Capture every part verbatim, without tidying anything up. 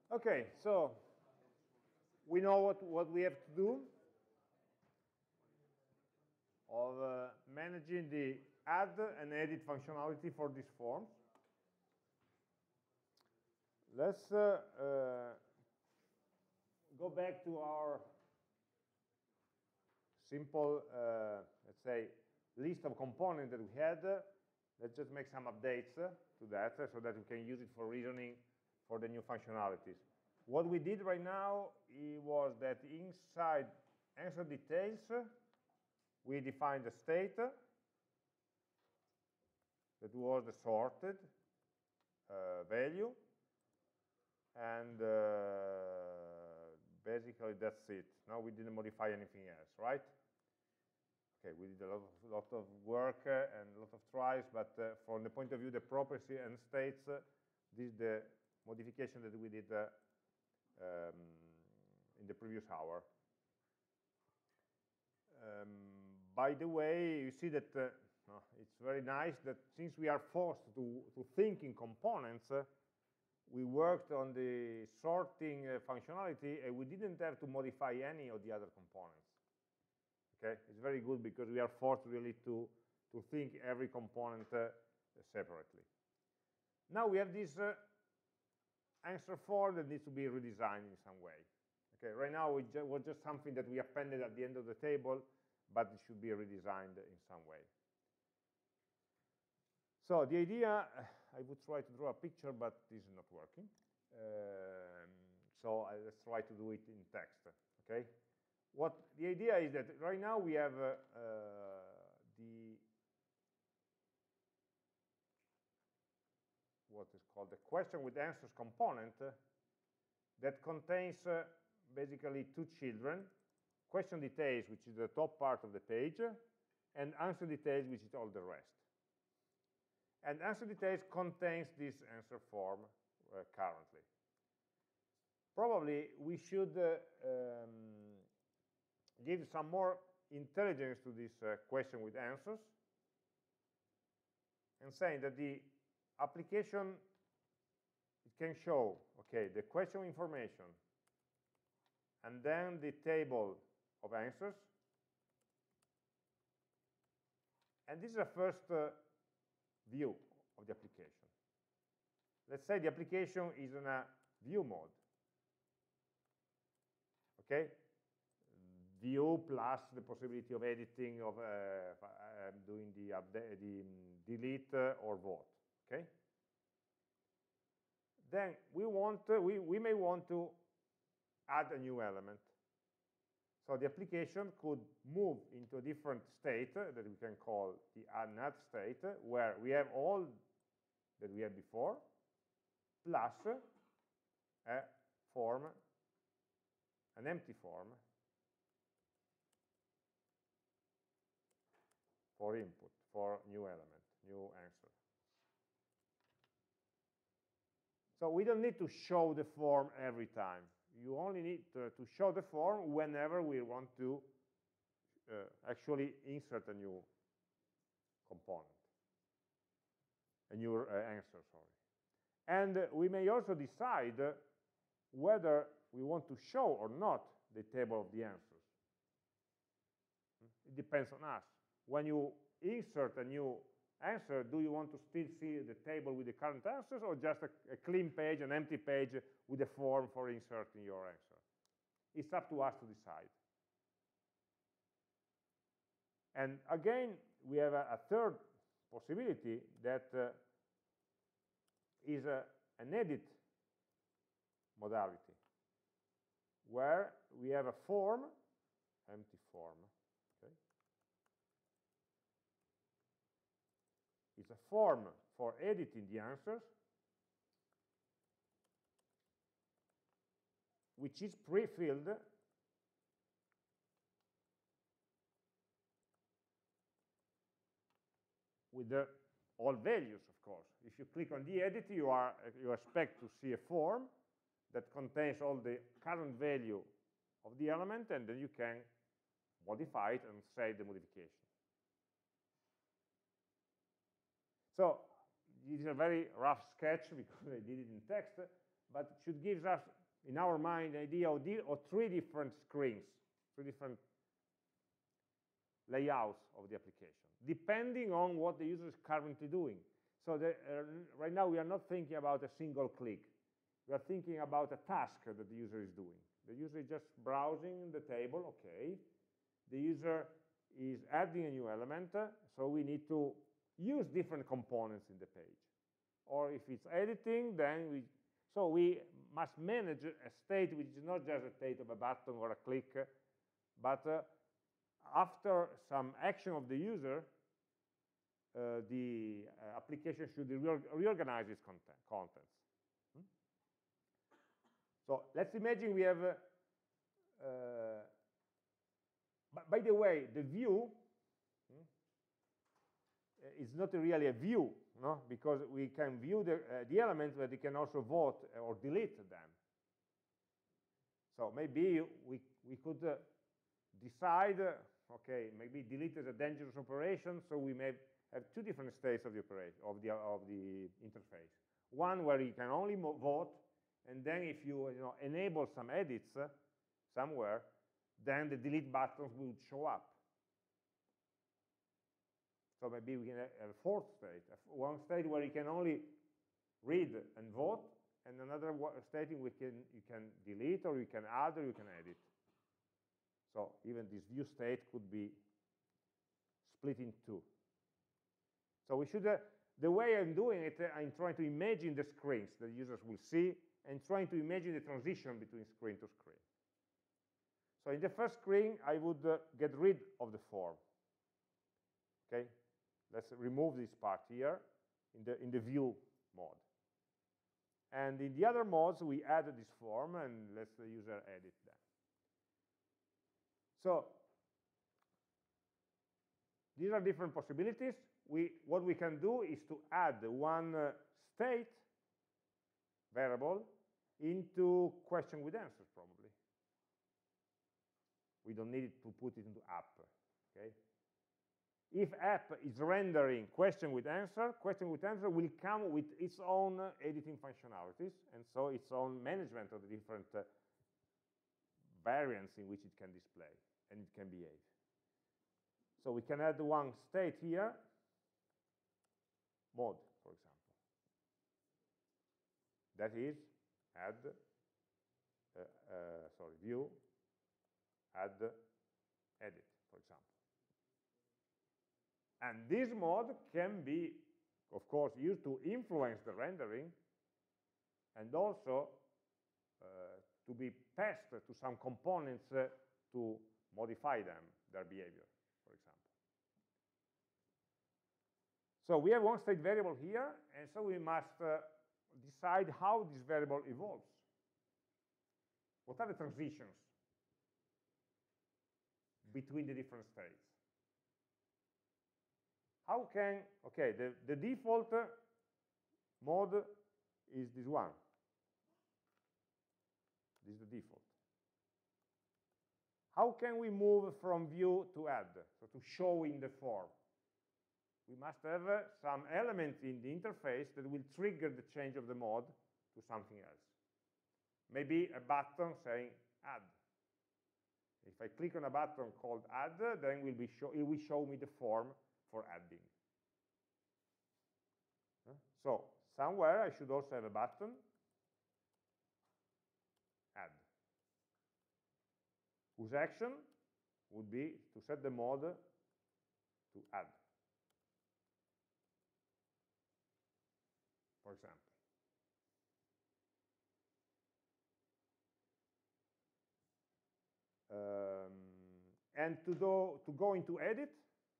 Okay, so we know what, what we have to do of uh, managing the add and edit functionality for these forms. Let's uh, uh, go back to our simple, uh, let's say, list of components that we had. Let's just make some updates uh, to that uh, so that we can use it for reasoning for the new functionalities. What we did right now it was that inside answer details, uh, we defined the state uh, that was the sorted uh, value, and uh, basically that's it. Now we didn't modify anything else, right? Okay, we did a lot of, lot of work uh, and a lot of tries, but uh, from the point of view of the property and states, uh, this is the modification that we did uh, um, in the previous hour. Um, by the way, you see that uh, no, it's very nice that since we are forced to, to think in components, uh, we worked on the sorting uh, functionality and we didn't have to modify any of the other components. Okay, it's very good because we are forced really to, to think every component uh, separately. Now we have this uh, answer form that needs to be redesigned in some way. Okay, right now it was just something that we appended at the end of the table, but it should be redesigned in some way. So the idea, I would try to draw a picture, but this is not working. Um, so I, let's try to do it in text. Okay. What the idea is that right now we have uh, uh, the what is called the question with answers component uh, that contains uh, basically two children: question details, which is the top part of the page, and answer details, which is all the rest. And answer details contains this answer form uh, currently. Probably we should uh, um, give some more intelligence to this uh, question with answers and saying that the application it can show, okay, the question information and then the table of answers. And this is a first uh, view of the application. Let's say the application is in a view mode. Okay? View plus the possibility of editing, of uh, uh, doing the, update, the um, delete uh, or vote. Okay? Then we want uh, we, we may want to add a new element. So the application could move into a different state uh, that we can call the add state, uh, where we have all that we had before, plus uh, a form, an empty form for input, for new element, new answer. So we don't need to show the form every time. You only need to, to show the form whenever we want to uh, actually insert a new component, a new uh, answer, sorry. And uh, we may also decide uh, whether we want to show or not the table of the answers. It depends on us. When you insert a new answer, do you want to still see the table with the current answers, or just a, a clean page, an empty page with a form for inserting your answer? It's up to us to decide. And again, we have a, a third possibility that uh, is a, an edit modality, where we have a form, empty form. Okay? It's a form for editing the answers, which is pre-filled with the all values, of course. If you click on the edit, you, are, you expect to see a form that contains all the current value of the element, and then you can modify it and save the modification. So this is a very rough sketch because I did it in text, but it should give us, in our mind, an idea of, of three different screens, three different layouts of the application, depending on what the user is currently doing. So the, uh, right now we are not thinking about a single click. We are thinking about a task that the user is doing. The user is just browsing the table, okay. The user is adding a new element, uh, so we need to use different components in the page. Or if it's editing, then we, so we must manage a state which is not just a state of a button or a click, uh, but uh, after some action of the user, uh, the uh, application should re reorganize its content, contents. Hmm? So let's imagine we have, uh, uh, but by the way, the view hmm, is not really a view, no? Because we can view the, uh, the elements, but we can also vote or delete them. So maybe we, we could uh, decide, uh, okay, maybe delete is a dangerous operation, so we may have two different states of the operation of the of the interface. One where you can only vote, and then if you, you know, enable some edits uh, somewhere, then the delete buttons will show up. So maybe we can have a fourth state, one state where you can only read and vote, and another state in which you can, you can delete, or you can add, or you can edit. So even this view state could be split in two. So we should, uh, the way I'm doing it, uh, I'm trying to imagine the screens that users will see, and trying to imagine the transition between screen to screen. So in the first screen, I would uh, get rid of the form. Okay, let's remove this part here in the in the view mode. And in the other modes, we add this form, and let the user edit them. So these are different possibilities. We, what we can do is to add one uh, state variable into question with answers, probably. We don't need to put it into app, okay? If app is rendering question with answer, question with answer will come with its own uh, editing functionalities, and so its own management of the different uh, variants in which it can display and it can behave. So we can add one state here, mode, for example. That is, add, uh, uh, sorry, view, add, edit, for example. And this mode can be, of course, used to influence the rendering, and also uh, to be passed to some components uh, to modify them, their behavior, for example. So we have one state variable here, and so we must uh, decide how this variable evolves. What are the transitions between the different states? How can, okay, the, the default uh, mode is this one. This is the default. How can we move from view to add, so to show in the form? We must have uh, some element in the interface that will trigger the change of the mode to something else. Maybe a button saying add. If I click on a button called add, then will be show, it will show me the form for adding. Uh, so somewhere I should also have a button, add, whose action would be to set the mode to add, for example. Um, and to, do, to go into edit,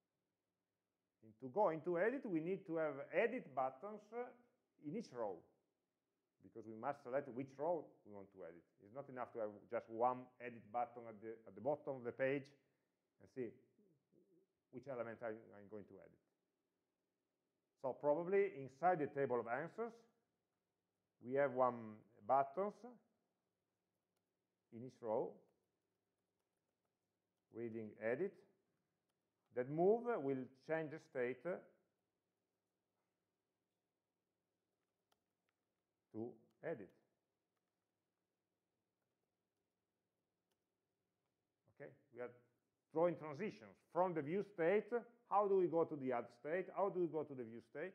to go into edit, we need to have edit buttons in each row, because we must select which row we want to edit. It's not enough to have just one edit button at the, at the bottom of the page and see which element I, I'm going to edit. So probably inside the table of answers, we have one buttons in each row, reading edit. That move will change the state to edit. We are drawing transitions from the view state. How do we go to the add state? How do we go to the view state?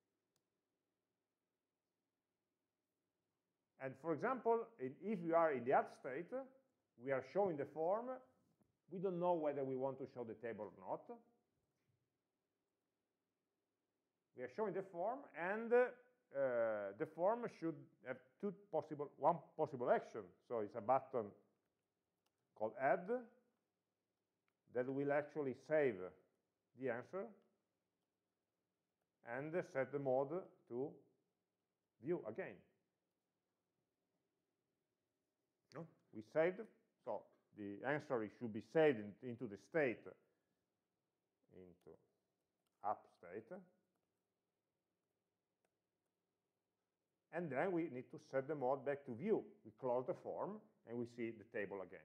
And for example, if we are in the add state, we are showing the form. We don't know whether we want to show the table or not. We are showing the form, and uh, the form should have two possible, one possible action. So it's a button called add that will actually save the answer and set the mode to view again. No? We saved, so the answer should be saved in, into the state, into up state. And then we need to set the mode back to view. We close the form, and we see the table again.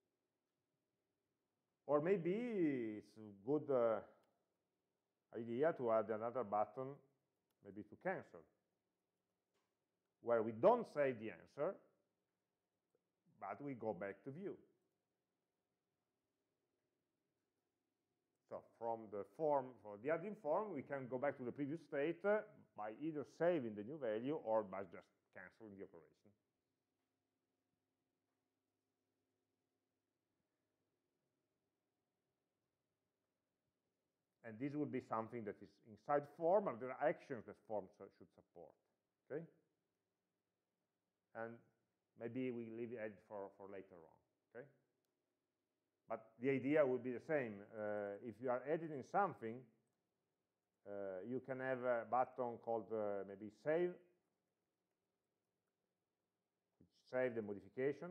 Or maybe it's a good uh, idea to add another button, maybe to cancel, where we don't save the answer, but we go back to view. So from the form, for the adding form, we can go back to the previous state uh, by either saving the new value or by just canceling the operation. And this would be something that is inside form, and there are actions that form should support. Okay? And maybe we leave it for, for later on. Okay? But the idea would be the same. Uh, if you are editing something, uh, you can have a button called uh, maybe save, which save the modification,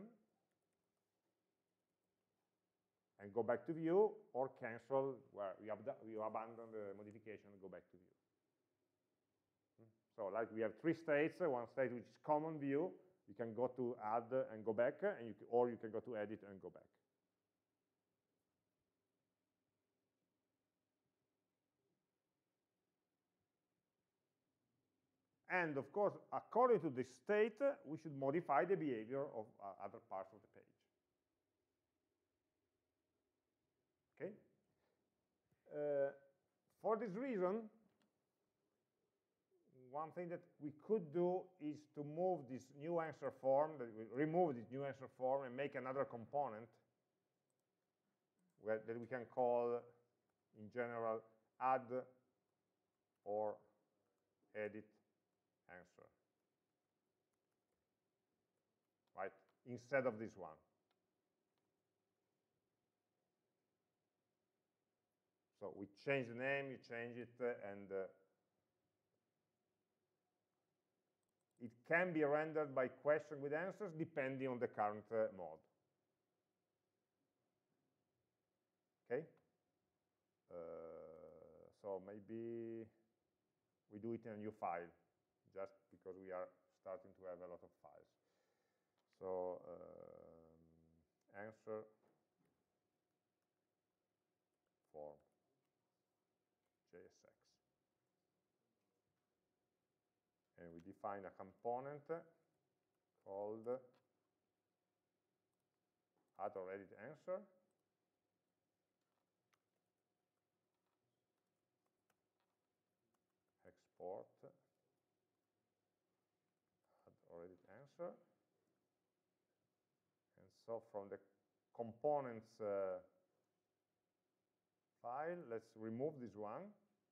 and go back to view, or cancel, where you, you abandon the modification and go back to view. So like we have three states, one state which is common view, you can go to add and go back, and you can, or you can go to edit and go back. And of course, according to the state, we should modify the behavior of uh, other parts of the page. Okay? Uh, for this reason, one thing that we could do is to move this new answer form, that we remove this new answer form and make another component where, that we can call, in general, add or edit answer, right? Instead of this one. So we change the name, you change it, uh, and uh, it can be rendered by question with answers depending on the current uh, mode. Okay? Uh, so maybe we do it in a new file, just because we are starting to have a lot of files. So um, answer form J S X. And we define a component called add or edit answer. Export add or edit answer. And so from the components uh, file, let's remove this one.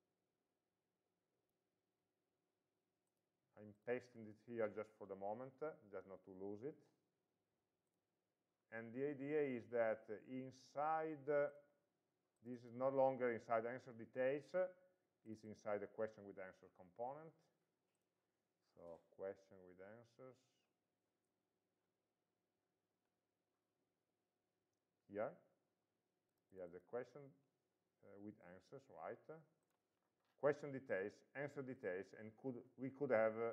I'm pasting it here just for the moment, uh, just not to lose it. And the idea is that uh, inside, uh, this is no longer inside answer details, uh, it's inside the question with answer component. So question with answers. Here, we have the question uh, with answers, right? Question details, answer details, and could, we could have uh,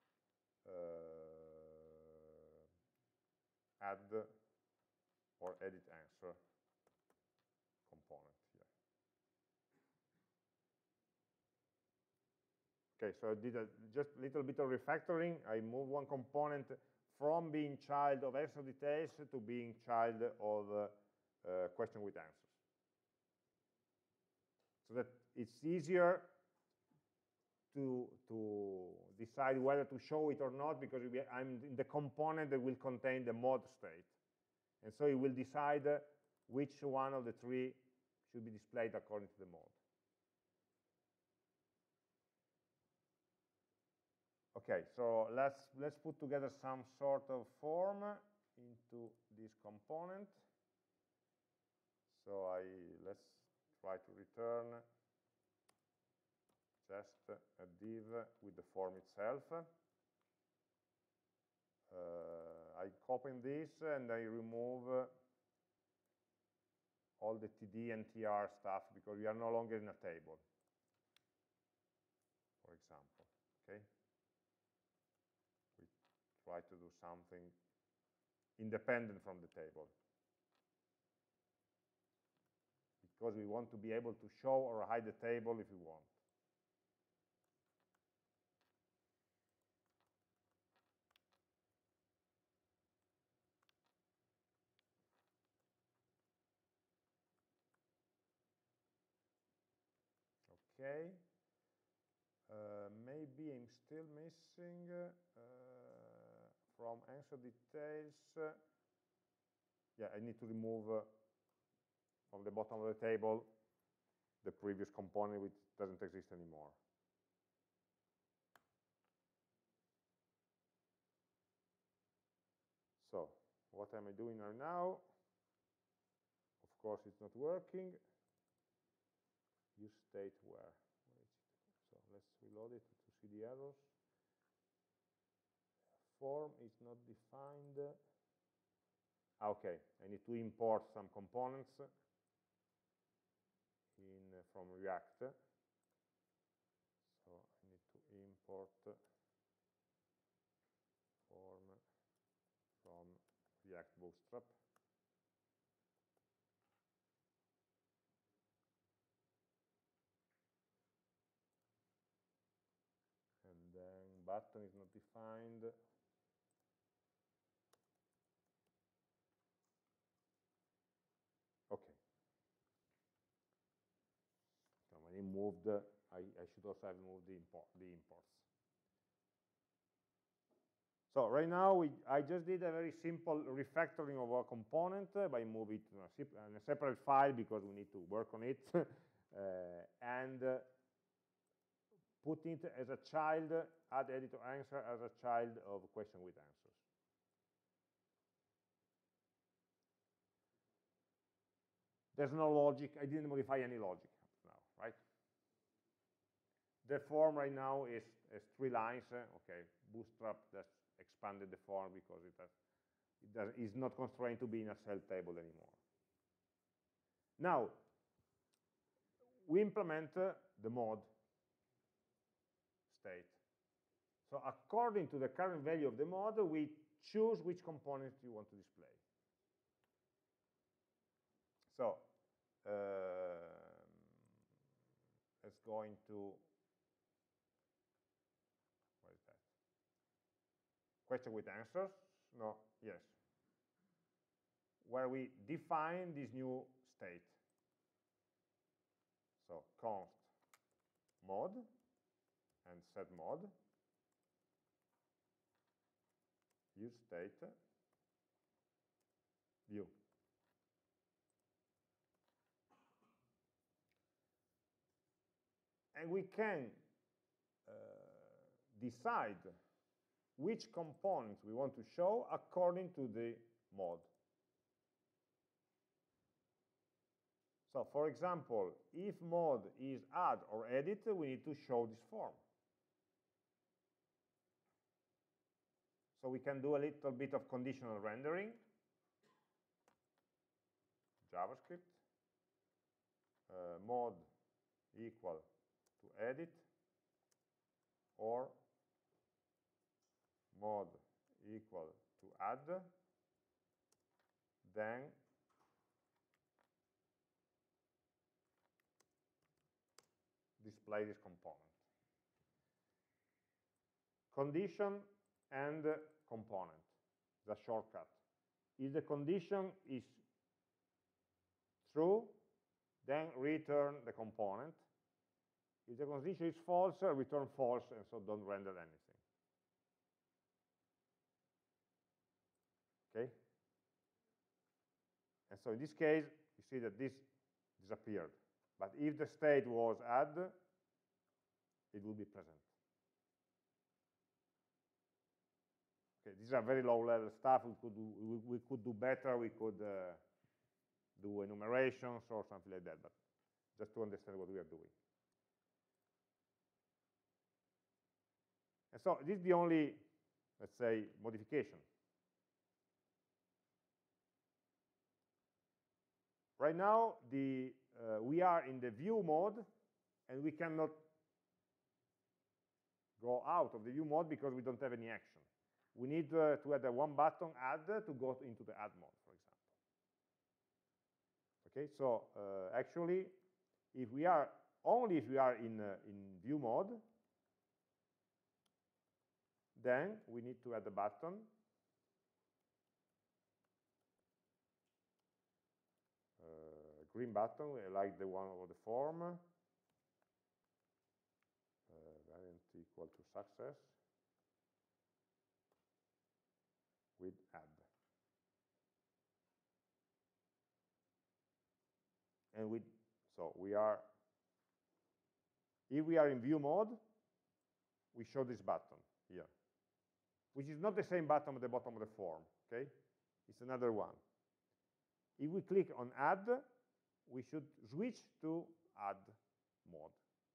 uh, add or edit answer component here. Okay, so I did a, just a little bit of refactoring. I moved one component from being child of answer details to being child of uh, uh, question with answers. So that it's easier to, to decide whether to show it or not, because I'm in the component that will contain the mod state. And so it will decide uh, which one of the three should be displayed according to the mode. Okay, so let's let's put together some sort of form into this component. So I let's try to return just a div with the form itself. Uh, I copy this and I remove uh, all the T D and T R stuff because we are no longer in a table, for example. Okay. Try to do something independent from the table, because we want to be able to show or hide the table if we want. Okay. Uh, maybe I'm still missing uh, from answer details. Uh, yeah, I need to remove uh, from the bottom of the table the previous component which doesn't exist anymore. So what am I doing right now? Of course, it's not working. Use state where? So let's reload it to see the errors. Form is not defined. Okay, I need to import some components in uh, from React. So I need to import form from React Bootstrap. And then button is not defined. Okay. So when I moved, I, I should also have moved the, import, the imports. So right now, we, I just did a very simple refactoring of our component uh, by moving it to a, in a separate file because we need to work on it, uh, and uh, putting it as a child, add editor answer as a child of question with answers. There's no logic. I didn't modify any logic now, right? The form right now is, is three lines. Uh, okay, Bootstrap just expanded the form because it, has, it does, is not constrained to be in a cell table anymore. Now, we implement uh, the mode state. So according to the current value of the mode, we choose which components you want to display. So uh, let's go into, what is that? Question with answers? No, yes. Where we define this new state. So const mode and set mode, use state, view. And we can uh, decide which components we want to show according to the mode. So for example, if mode is add or edit, we need to show this form. So we can do a little bit of conditional rendering, JavaScript, uh, mode equal to edit, or mode equal to add, then display this component. Condition and component, the shortcut. If the condition is true, then return the component. If the condition is false, uh, return false, and so don't render anything. Okay? And so in this case, you see that this disappeared. But if the state was add, it will be present. Okay, these are very low-level stuff. We could do, we, we could do better. We could uh, do enumerations or something like that, but just to understand what we are doing. And so this is the only, let's say, modification. Right now, the, uh, we are in the view mode, and we cannot go out of the view mode because we don't have any action. We need uh, to add a one button add to go into the add mode, for example. Okay, so uh, actually, if we are only if we are in uh, in view mode, then we need to add a button. Uh, green button, like the one of the form. Uh, variant equal to success with add. And we, so we are, if we are in view mode, we show this button here, which is not the same button at the bottom of the form, okay? It's another one. If we click on add, we should switch to add mode.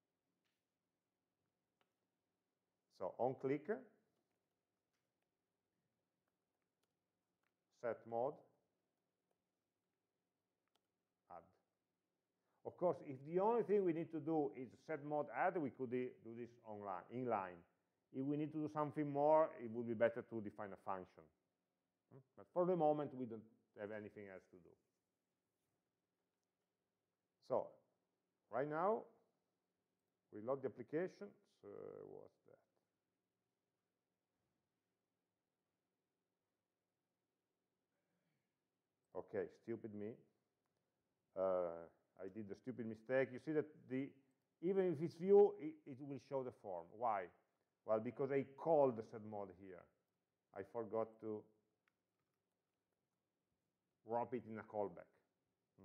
So on click, set mode, add. Of course, if the only thing we need to do is set mode add, we could do this online, inline. If we need to do something more, it would be better to define a function. But for the moment, we don't have anything else to do. So, right now, we load the application. So, what's that? Okay, stupid me. Uh, I did the stupid mistake. You see that the even if it's view, it, it will show the form. Why? Well, because I called the set mode here. I forgot to wrap it in a callback. Hmm?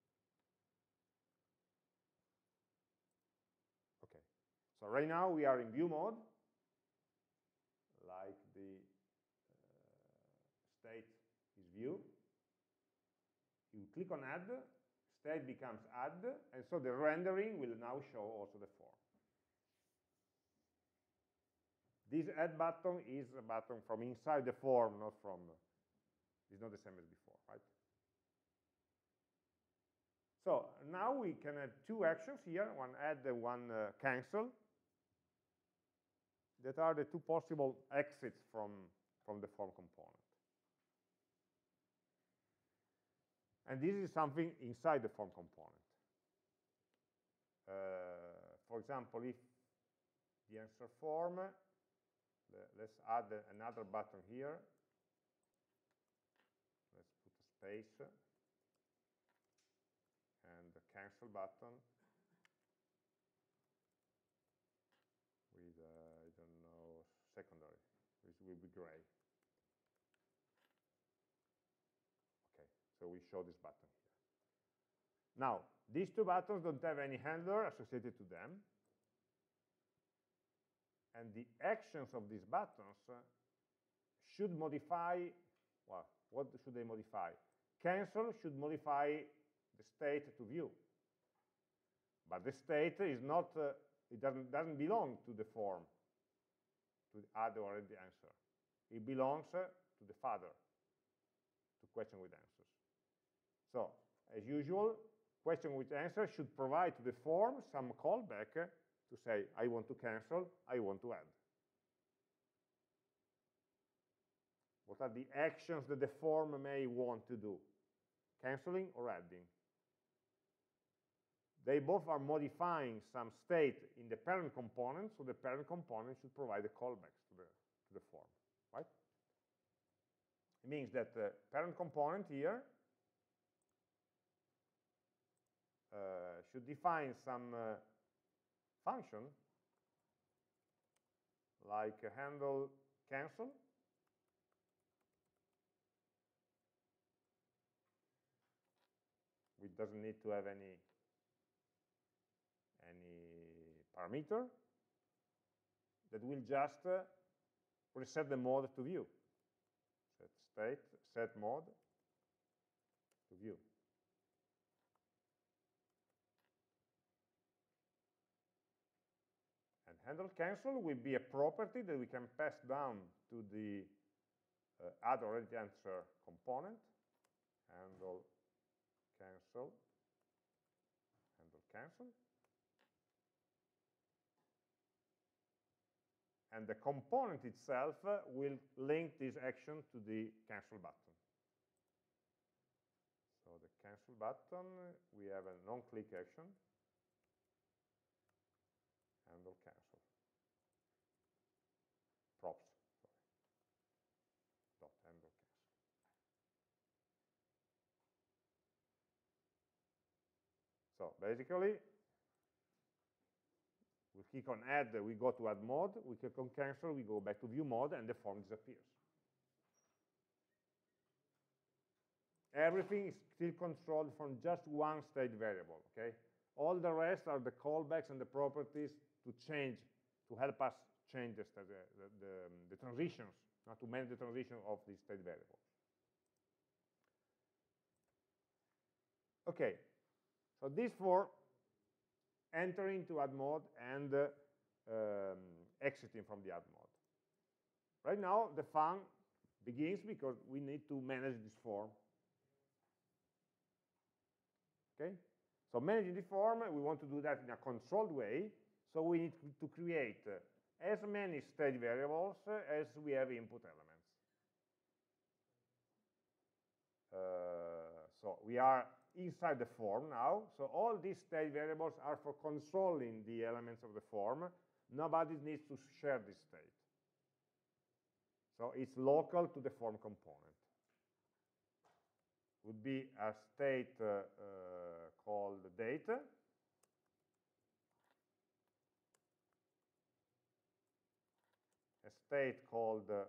Okay. So right now we are in view mode, like the uh, state is view. You click on add, state becomes add, and so the rendering will now show also the form. This add button is a button from inside the form, not from, it's not the same as before, right? So now we can add two actions here, one add and one uh, cancel, that are the two possible exits from, from the form component. And this is something inside the form component. Uh, for example, if the answer form, the, let's add a, another button here. Let's put a space and the cancel button with, uh, I don't know, secondary, which will be gray. So we show this button here. Now, these two buttons don't have any handler associated to them. And the actions of these buttons uh, should modify, well, what should they modify? Cancel should modify the state to view. But the state is not, uh, it doesn't, doesn't belong to the form, to the add or the answer. It belongs uh, to the father, to question with answers. So, as usual, question with answer should provide to the form some callback to say, I want to cancel, I want to add. What are the actions that the form may want to do? Canceling or adding? They both are modifying some state in the parent component, so the parent component should provide the callbacks to the, to the form, right? It means that the parent component here uh, should define some uh, function like a handle cancel. It doesn't need to have any any parameter, that will just uh, reset the mode to view. Set state, set mode to view. And handle cancel will be a property that we can pass down to the uh, add already answer component. Handle cancel, handle cancel. And the component itself uh, will link this action to the cancel button. So the cancel button, we have a non-click action, handle cancel, props, sorry, dot handle cancel. So basically, we click on add, we go to add mode, we click on cancel, we go back to view mode, and the form disappears. Everything is still controlled from just one state variable, okay? All the rest are the callbacks and the properties to change, to help us change the, the, the, the transitions, not to manage the transition of the state variable. Okay, so these four entering to add mode and uh, um, exiting from the add mode. Right now, the fun begins because we need to manage this form. Okay? So managing the form, we want to do that in a controlled way, so we need to create uh, as many state variables uh, as we have input elements. Uh, so we are inside the form now, so all these state variables are for controlling the elements of the form. Nobody needs to share this state. So it's local to the form component. Would be a state uh, uh, called date, a state called uh,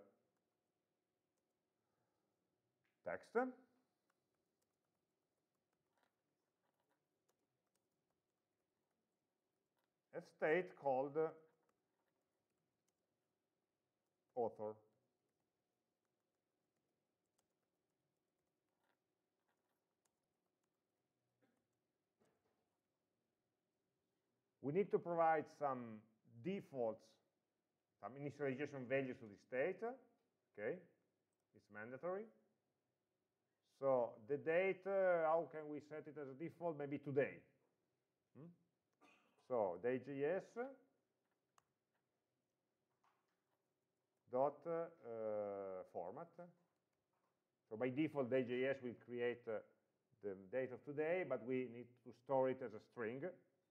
text, a state called uh, author. We need to provide some defaults, some initialization values to the state, okay? It's mandatory. So the date, uh, how can we set it as a default? Maybe today. Hmm? So day.js dot uh, format. So by default, day.js will create uh, the date of today, but we need to store it as a string.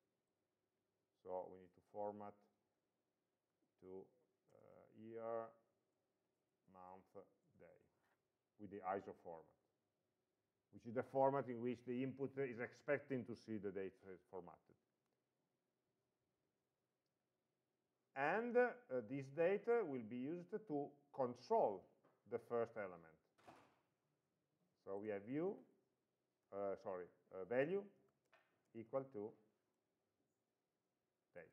So we need to format to uh, year, month, day with the I S O format, which is the format in which the input is expecting to see the date formatted. And uh, this data will be used to control the first element. So we have view, uh, sorry, uh, value equal to date.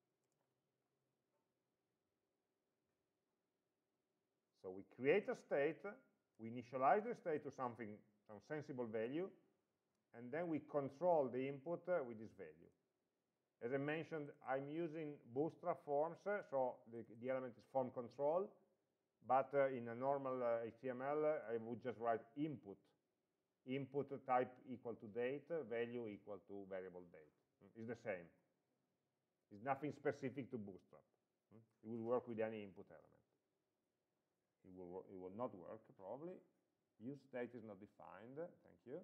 So we create a state, we initialize the state to something, some sensible value, and then we control the input uh, with this value. As I mentioned, I'm using Bootstrap forms, uh, so the, the element is form control, but uh, in a normal uh, H T M L, uh, I would just write input. Input type equal to date, uh, value equal to variable date. It's the same. It's nothing specific to Bootstrap. It will work with any input element. It will, it will not work, probably. Use state is not defined. Thank you.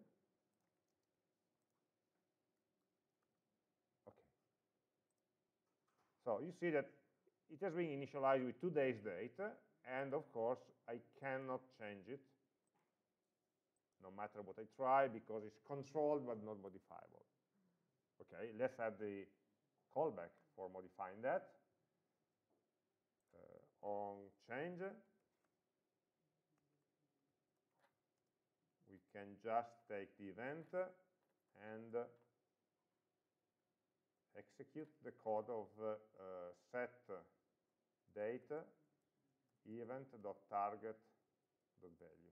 Okay. So you see that it has been initialized with today's date, and of course, I cannot change it, no matter what I try, because it's controlled but not modifiable. Okay, let's add the callback for modifying that. Uh, on change, we can just take the event and execute the code of uh, uh, set date event.target.value.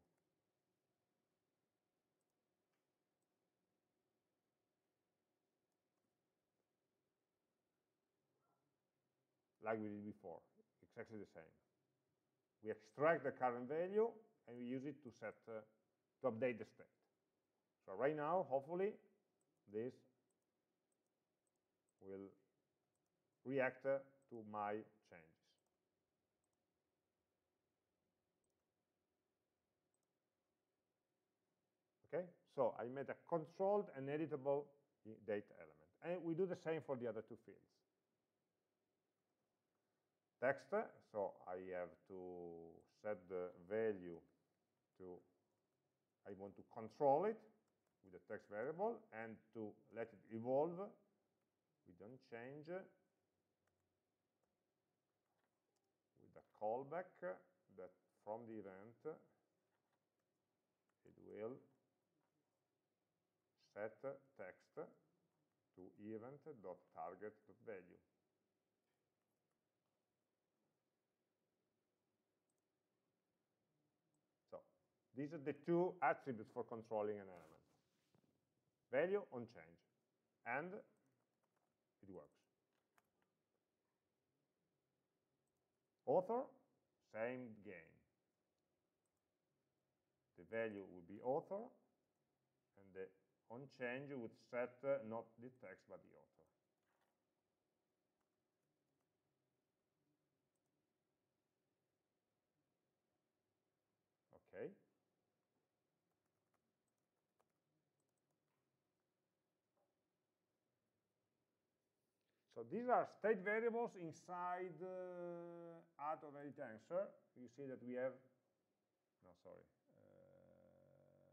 Like we did before, exactly the same. We extract the current value and we use it to set uh, to update the state. So right now, hopefully, this will react uh, to my changes. Okay, so I made a controlled and editable date element, and we do the same for the other two fields. Text, so I have to set the value to, I want to control it with the text variable, and to let it evolve, we don't change, with a callback that from the event, it will set text to event.target.value. So these are the two attributes for controlling an element. Value on change, and it works. Author, same game. The value would be author, and the on change would set uh, not the text but the author. Okay. So these are state variables inside uh, add or edit answer. You see that we have, no, sorry. Uh,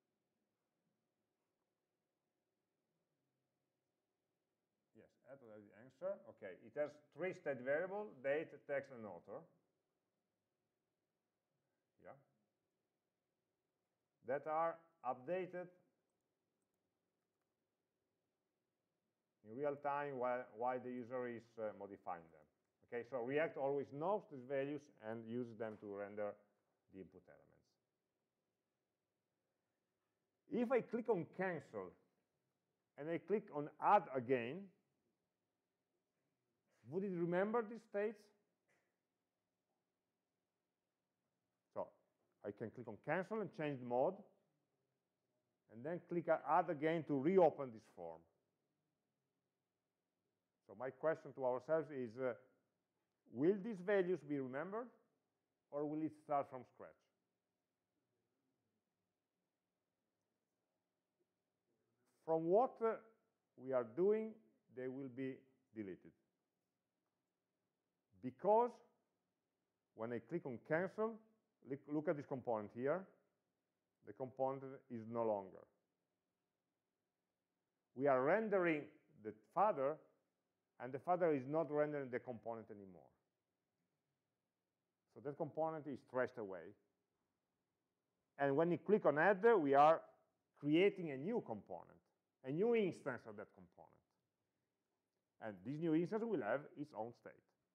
yes, add or edit answer. Okay, it has three state variables, date, text, and author. Yeah. That are updated in real time while, while the user is uh, modifying them. Okay, so React always knows these values and uses them to render the input elements. If I click on cancel and I click on add again, would it remember these states? So I can click on cancel and change the mode, and then click add again to reopen this form. So my question to ourselves is, uh, will these values be remembered, or will it start from scratch? From what uh, we are doing, they will be deleted. Because when I click on cancel, look, look at this component here, the component is no longer. We are rendering the father, and the father is not rendering the component anymore. So that component is traced away. And when you click on add, we are creating a new component, a new instance of that component. And this new instance will have its own state.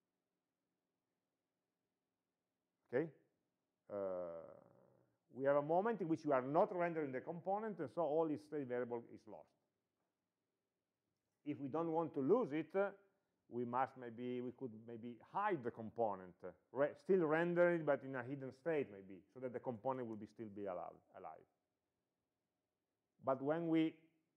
Okay? Uh, we have a moment in which we are not rendering the component, and so all its state variable is lost. If we don't want to lose it, uh, we must maybe, we could maybe hide the component, uh, re still render it, but in a hidden state maybe, so that the component will be still be alive. alive. But when we,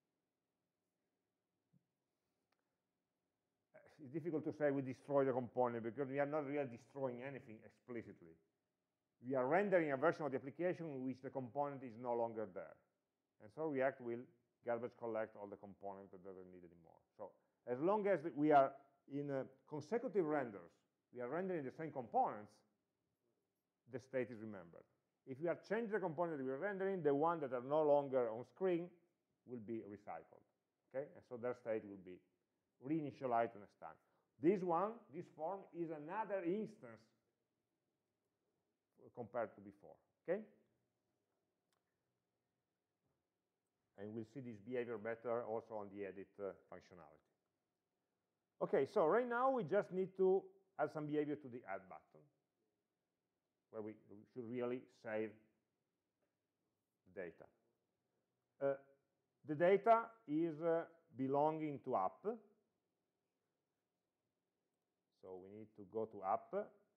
it's difficult to say we destroy the component, because we are not really destroying anything explicitly. We are rendering a version of the application in which the component is no longer there. And so React will garbage collect all the components that doesn't need anymore. So as long as we are in uh, consecutive renders, we are rendering the same components, the state is remembered. If we are changing the component that we are rendering, the ones that are no longer on screen will be recycled. okay? And so their state will be reinitialized the next time. This one, this form, is another instance compared to before, okay? And we'll see this behavior better also on the edit uh, functionality. Okay, so right now we just need to add some behavior to the add button, where we, we should really save the data. Uh, the data is uh, belonging to app. So we need to go to app.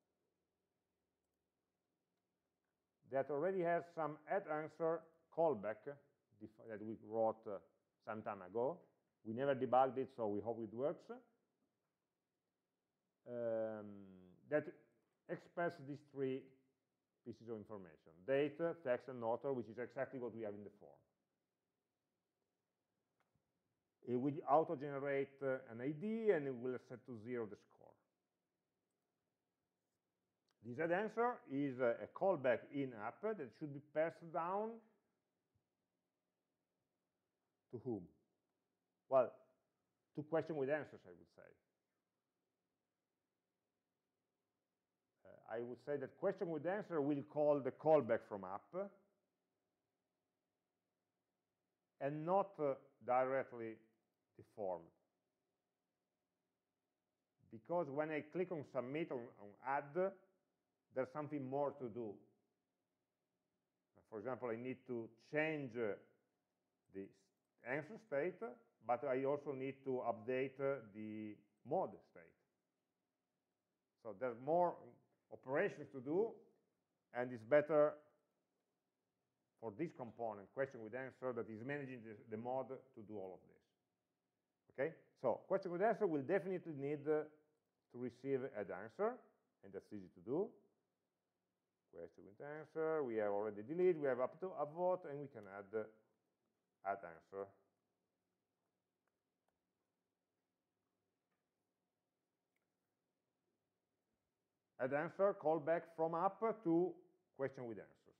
That already has some add answer callback that we wrote uh, some time ago. We never debugged it, so we hope it works. Um, that express these three pieces of information: date, text, and author, which is exactly what we have in the form. It will auto-generate uh, an I D, and it will set to zero the score. This add answer is a, a callback in app that should be passed down to whom? Well, to question with answers, I would say. Uh, I would say that question with answer will call the callback from app and not uh, directly the form. Because when I click on submit on, on add, there's something more to do. For example, I need to change uh, the answer state, but I also need to update uh, the mode state. So there's more operations to do, and it's better for this component, question with answer, that is managing the, the mode, to do all of this. Okay? So question with answer will definitely need uh, to receive add answer, and that's easy to do. Question with answer, we have already delete, we have up to upvote, and we can add uh, add answer. Add answer, callback from app to question with answers.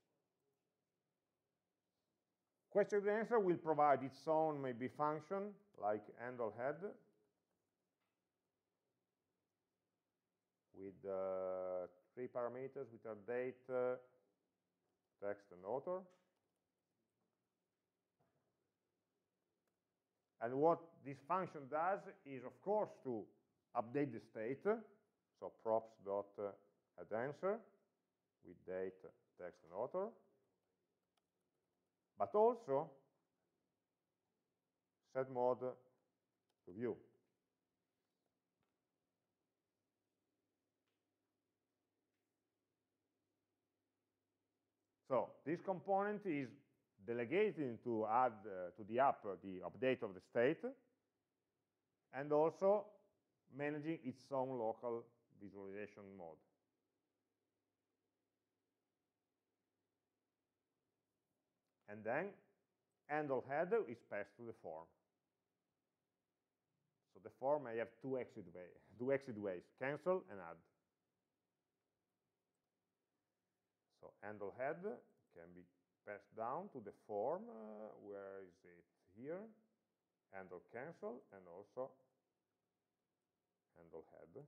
Question with answer will provide its own maybe function, like handle head, with uh, three parameters, which are date, uh, text, and author. And what this function does is, of course, to update the state, so props.addAnswer with date, text, and author, but also set mode to view. So this component is delegating to add uh, to the app uh, the update of the state, and also managing its own local visualization mode. And then handle head is passed to the form. So the form may have two exit way, two exit ways: cancel and add. So handle head can be passed down to the form. Uh, where is it? Here. Handle cancel, and also handle head.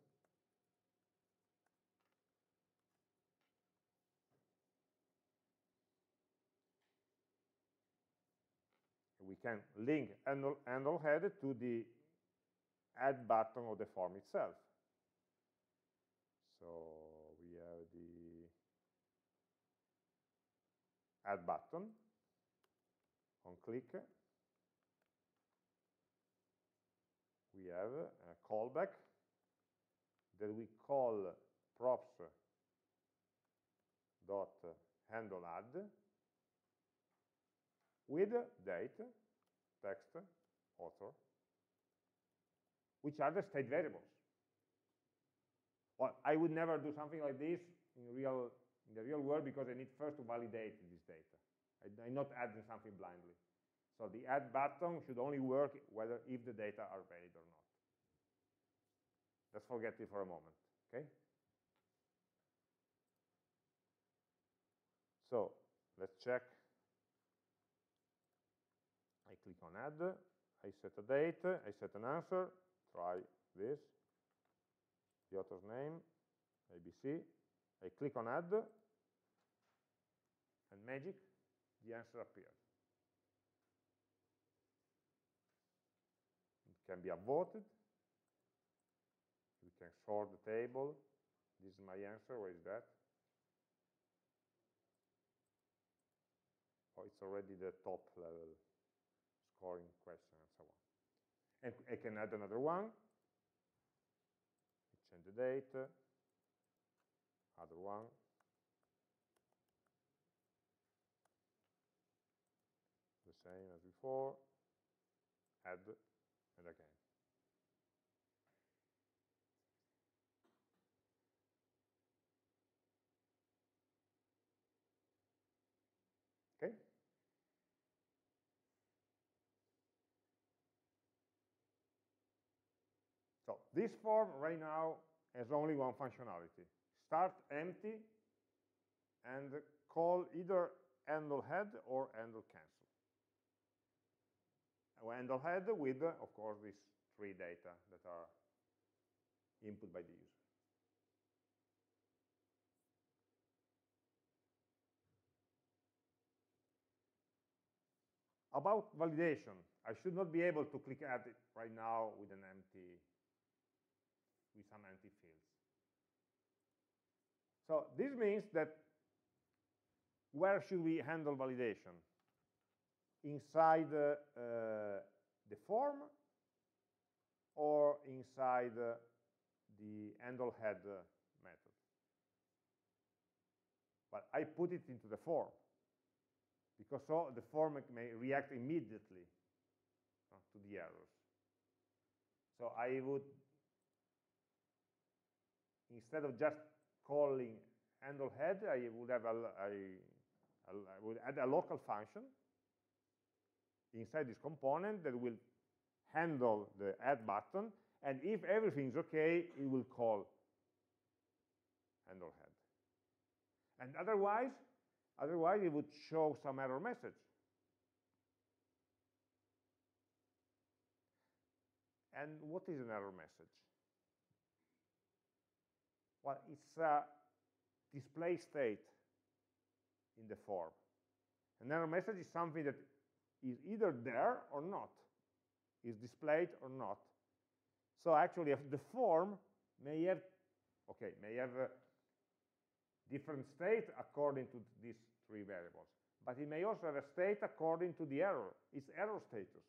We can link handle, handle head to the add button of the form itself. So we have the add button. On click, we have a callback that we call props.handleAdd with date, text, author, which are the state variables. Well, I would never do something like this in real in the real world, because I need first to validate this data. I, I'm not adding something blindly. So the add button should only work whether if the data are valid or not. Let's forget it for a moment, okay? So let's check. I click on add, I set a date, I set an answer, try this, the author's name, A B C, I click on add, and magic, the answer appeared. It can be upvoted, we can sort the table, this is my answer, where is that? Oh, it's already the top level scoring question and so on. And I can add another one, change the date, other one, the same as before, add, and again. Okay? So this form right now has only one functionality. Start empty and call either handle head or handle cancel. Handle head with, of course, these three data that are input by the user. About validation, I should not be able to click add it right now with an empty, with some empty fields. So this means that where should we handle validation? Inside uh, uh, the form or inside uh, the handle head uh, method? But I put it into the form, because so the form may react immediately uh, to the errors. So I would, instead of just calling handle head, I would have a, a, a, I would add a local function inside this component that will handle the add button, and if everything's okay, it will call handle head. And otherwise, otherwise it would show some error message. And what is an error message? Well, it's a display state in the form. An error message is something that is either there or not, is displayed or not. So actually, the form may have, okay, may have a different state according to these three variables, but it may also have a state according to the error, its error status.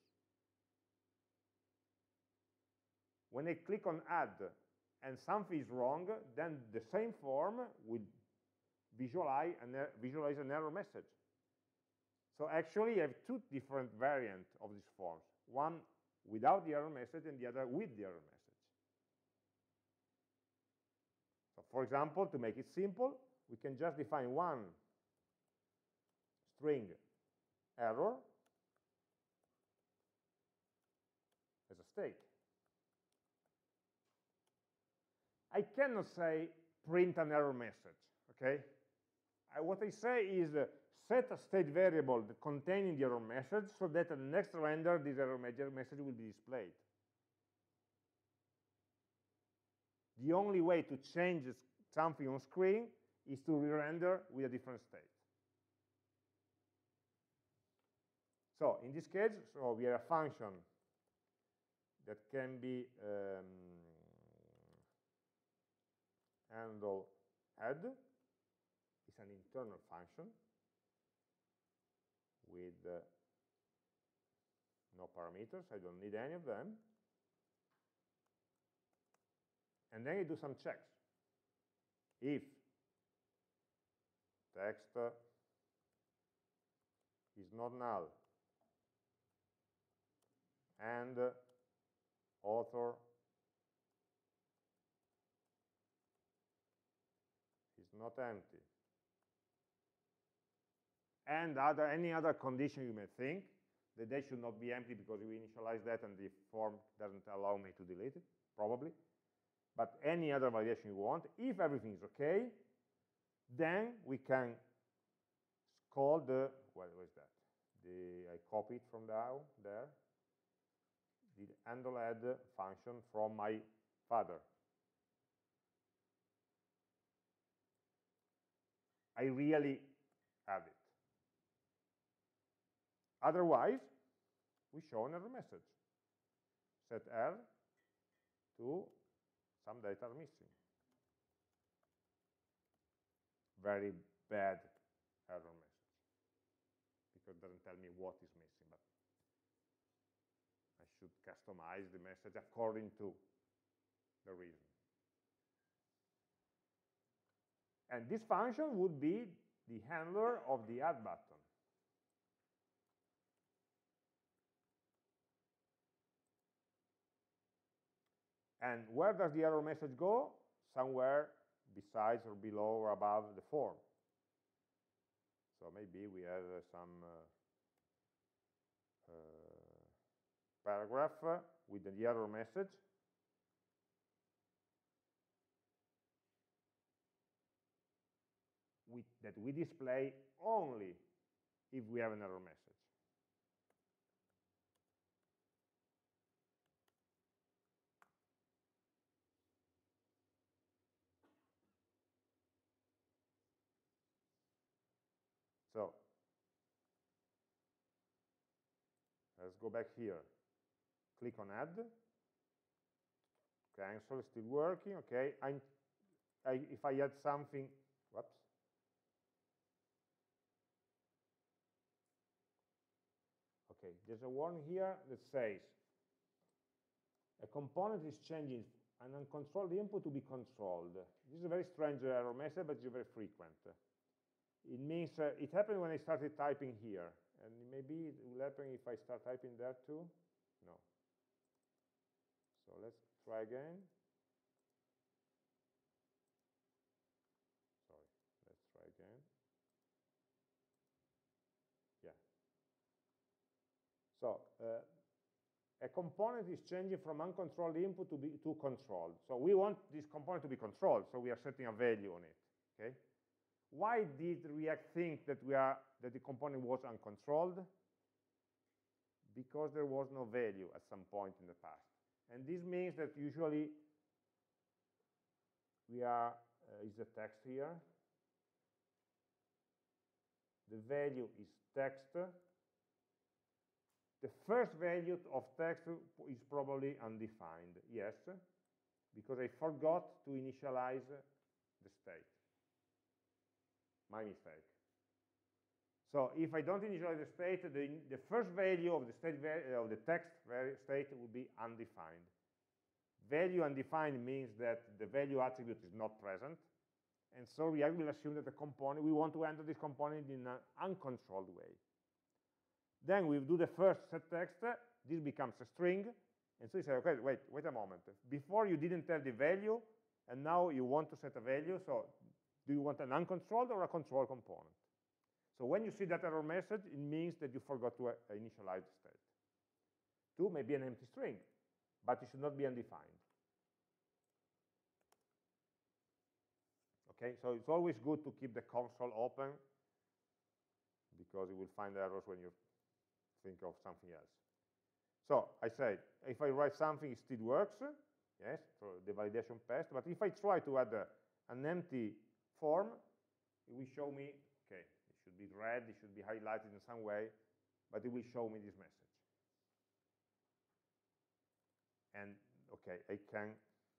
When I click on add and something is wrong, then the same form will visualize an, er visualize an error message. So actually, I have two different variants of these forms, one without the error message and the other with the error message. So for example, to make it simple, we can just define one string error as a state. I cannot say print an error message, okay? I, what I say is uh, set a state variable containing the error message so that at the next render, this error message will be displayed. The only way to change something on screen is to re-render with a different state. So in this case, so we have a function that can be um, handle add. It's an internal function with uh, no parameters. I don't need any of them. And then I do some checks. If text uh, is not null and uh, author is not empty, and other, any other condition you may think, that they should not be empty because we initialize that and the form doesn't allow me to delete it, probably. But any other validation you want, if everything is okay, then we can call the, what was that? The, I copy it from down there. the handle add function from my father. I really add it. Otherwise, we show an error message. Set R to some data are missing. Very bad error message, because it doesn't tell me what is missing, but I should customize the message according to the reason. And this function would be the handler of the add button. And where does the error message go? Somewhere besides or below or above the form. So maybe we have uh, some uh, uh, paragraph uh, with the error message. We, that we display only if we have an error message. So let's go back here. Click on add. Cancel is still working. Okay. I, I, if I add something, whoops. Okay, there's a warning here that says a component is changing an uncontrolled input to be controlled. This is a very strange error message, but it's very frequent. It means uh, it happened when I started typing here, and maybe it will happen if I start typing there too. No. So let's try again. Sorry, let's try again. Yeah. So uh, a component is changing from uncontrolled input to be to controlled. So we want this component to be controlled, so we are setting a value on it. Okay. Why did React think that we are that the component was uncontrolled? Because there was no value at some point in the past. And this means that usually we are uh, is the text here. The value is text. The first value of text is probably undefined, yes, because I forgot to initialize the state. My mistake. So if I don't initialize the state, the, the first value of the state of the text state will be undefined. Value undefined means that the value attribute is not present, and so React will assume that the component, we want to enter this component in an uncontrolled way. Then we do the first set text, this becomes a string, and so you say, okay, wait, wait a moment. Before you didn't tell the value, and now you want to set a value, so do you want an uncontrolled or a controlled component? So when you see that error message, it means that you forgot to uh, initialize the state. Two may be an empty string, but it should not be undefined. Okay, so it's always good to keep the console open, because you will find errors when you think of something else. So I said, if I write something, it still works, yes, so the validation passed, but if I try to add a, an empty form, it will show me, okay, it should be red, it should be highlighted in some way, but it will show me this message. And, okay, I can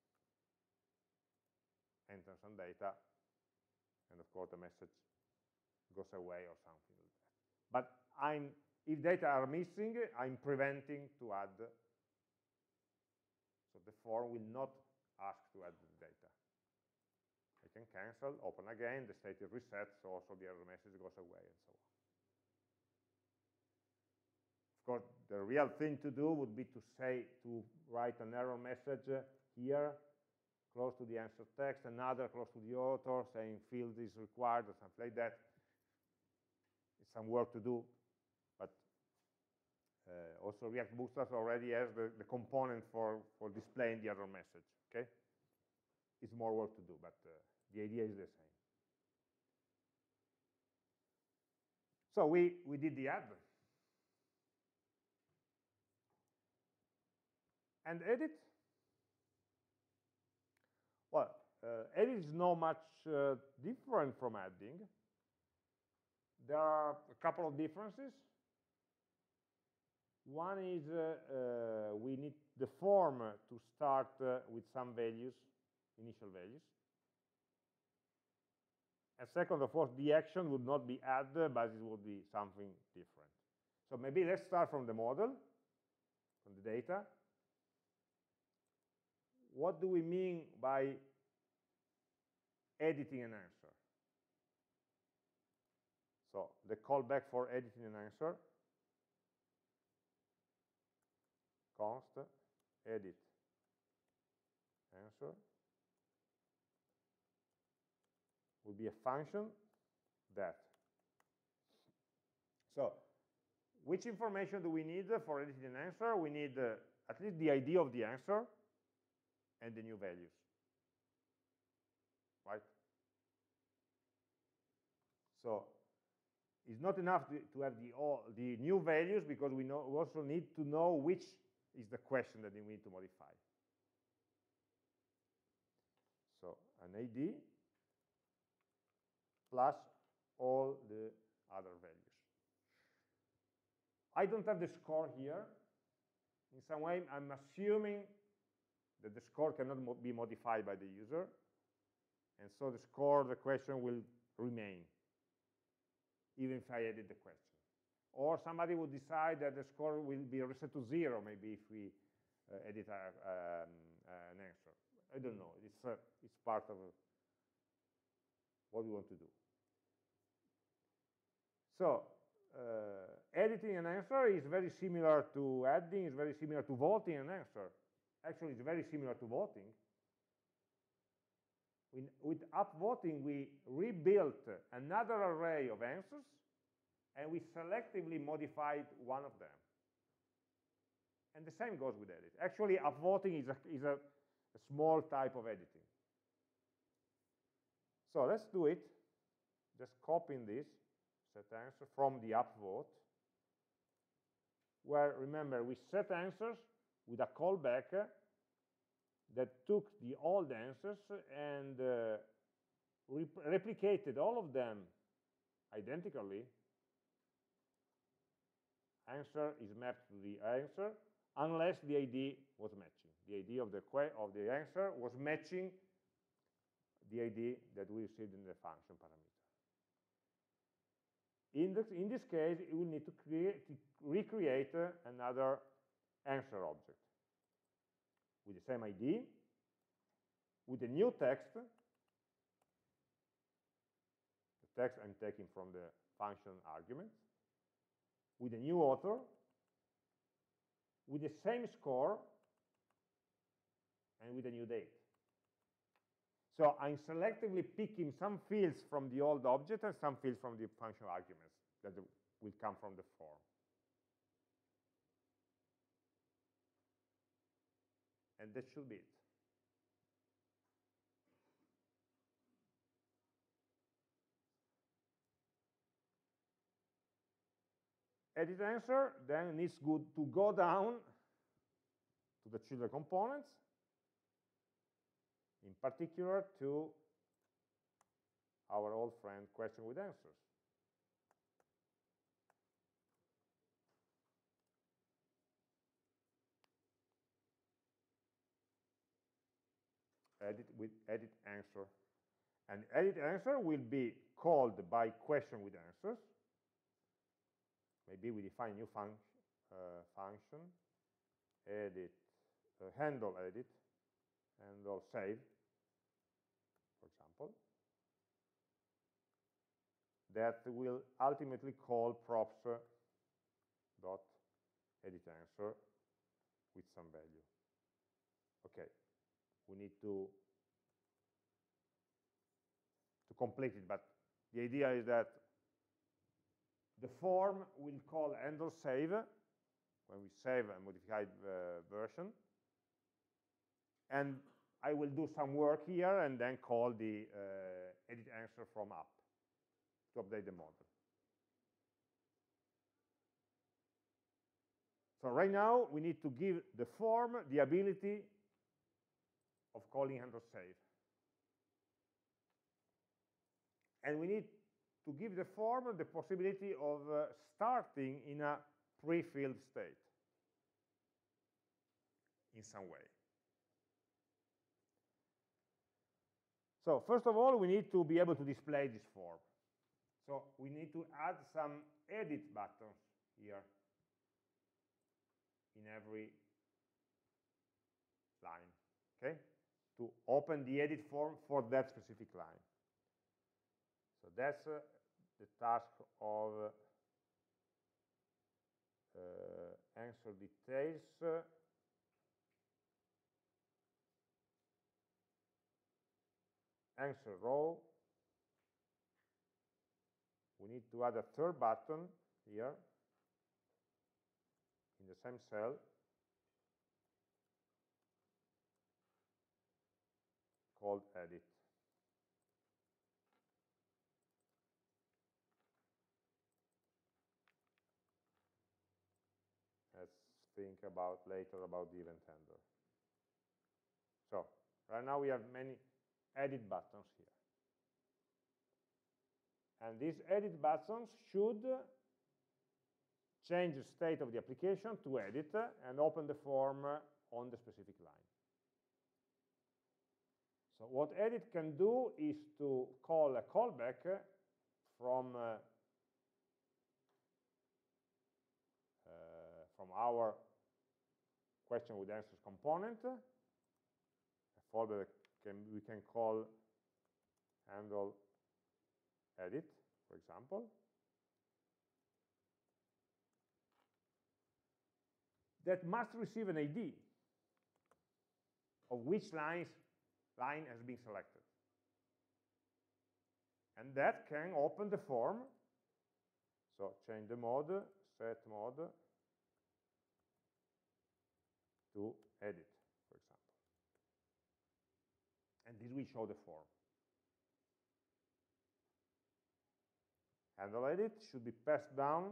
enter some data, and of course the message goes away or something like that. But I'm, if data are missing, I'm preventing to add, so the form will not ask to add the data. I can cancel, open again, the state is reset, so also the error message goes away, and so on. Of course, the real thing to do would be to say, to write an error message here, close to the answer text, another close to the author, saying field is required, or something like that. It's some work to do, but uh, also React Bootstrap already has the, the component for, for displaying the error message, okay? It's more work to do, but uh, the idea is the same. So we, we did the add. And edit? Well, uh, edit is not much uh, different from adding. There are a couple of differences. One is uh, uh, we need the form to start uh, with some values, initial values. And second, of course, the action would not be add, but it would be something different. So maybe let's start from the model, from the data. What do we mean by editing an answer? So the callback for editing an answer, const edit answer, will be a function that. So which information do we need for editing an answer? We need uh, at least the I D of the answer and the new values, right? So it's not enough to, to have the, all, the new values, because we, know, we also need to know which is the question that we need to modify. So an I D plus all the other values. I don't have the score here. In some way, I'm assuming that the score cannot mo be modified by the user, and so the score, the question, will remain, even if I edit the question. Or somebody would decide that the score will be reset to zero, maybe if we uh, edit a, um, an answer. I don't know. It's, uh, it's part of uh, what we want to do. So uh, editing an answer is very similar to adding, is very similar to voting an answer. Actually, it's very similar to voting. In, with upvoting, we rebuilt another array of answers, and we selectively modified one of them. And the same goes with edit. Actually, upvoting is, a, is a, a small type of editing. So let's do it. Just copying this set answer from the upvote, where, remember, we set answers with a callback that took the old answers and uh, replicated all of them identically. Answer is mapped to the answer unless the I D was matching. The I D of the, of the answer was matching the I D that we received in the function parameter. In this, in this case, you will need to, create, to recreate uh, another answer object with the same I D, with a new text. The text I'm taking from the function argument, with a new author, with the same score, and with a new date. So I'm selectively picking some fields from the old object and some fields from the function arguments that will come from the form. And that should be it. Edit answer then needs to go down to the children components, in particular to our old friend question with answers. Edit with edit answer. And edit answer will be called by question with answers. Maybe we define a new func uh, function, edit, uh, handle edit, handle save, for example, that will ultimately call props uh, dot edit answer with some value. Okay, we need to to complete it, but the idea is that the form will call handle save when we save a modified uh, version, and I will do some work here and then call the uh, edit answer from up to update the model. So right now, we need to give the form the ability of calling handle save. And we need to give the form the possibility of uh, starting in a pre-filled state in some way. So first of all, we need to be able to display this form. So we need to add some edit buttons here in every line, okay? To open the edit form for that specific line. So that's uh, the task of uh, answer details. Uh, answer row. We need to add a third button here in the same cell called edit. Let's think about later about the event handler. So right now we have many edit buttons here. And these edit buttons should change the state of the application to edit and open the form on the specific line. So what edit can do is to call a callback from, uh, uh, from our question with answers component, a folder can, we can call handle edit, for example, that must receive an I D of which lines, line has been selected. And that can open the form. So change the mode, set mode to edit, for example. And this will show the form. Handle edit should be passed down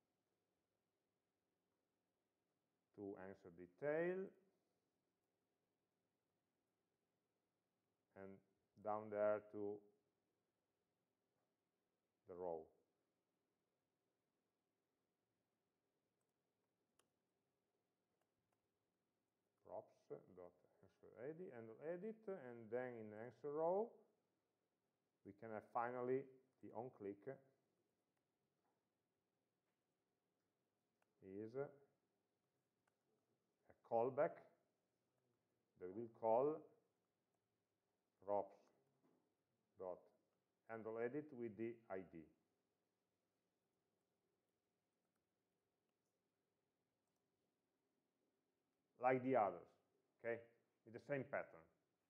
to answer detail and down there to the row. Props dot answer edit, handle edit, and then in answer row we can have finally the on click is a callback that will call props dot handle edit with the I D. Like the others, okay? With the same pattern.